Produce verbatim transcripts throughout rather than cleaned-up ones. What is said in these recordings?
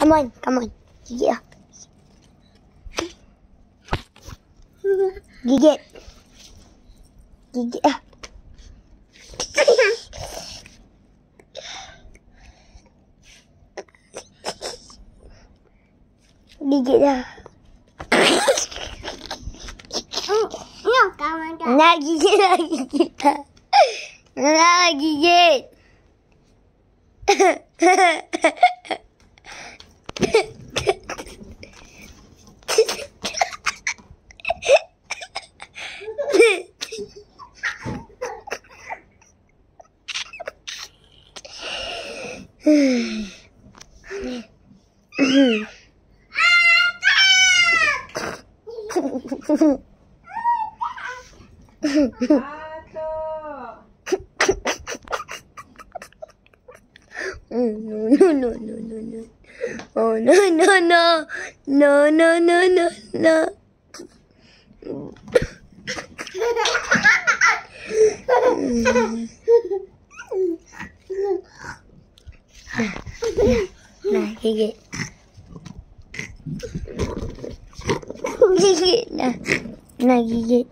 Come on, come on. Gigit lah. Gigit. Gigit lah. Gigit lah. Nak gigit lah, gigit lah. Nak gigit. No, no, no, no, no, no. Oh, no, no, no. No, no, no, no, no. Nah, gigit. Gigit, nah. Nah, gigit.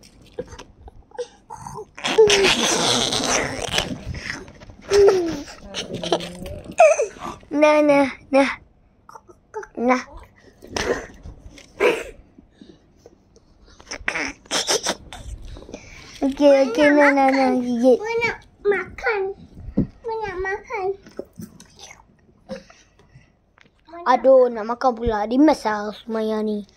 Nah, nah, nah. Nah. Okey, okey, nah, nah, nah, gigit. Mau nak makan. Mau nak makan. Aduh, nak makan pula. Dimas lah Sumaya ni.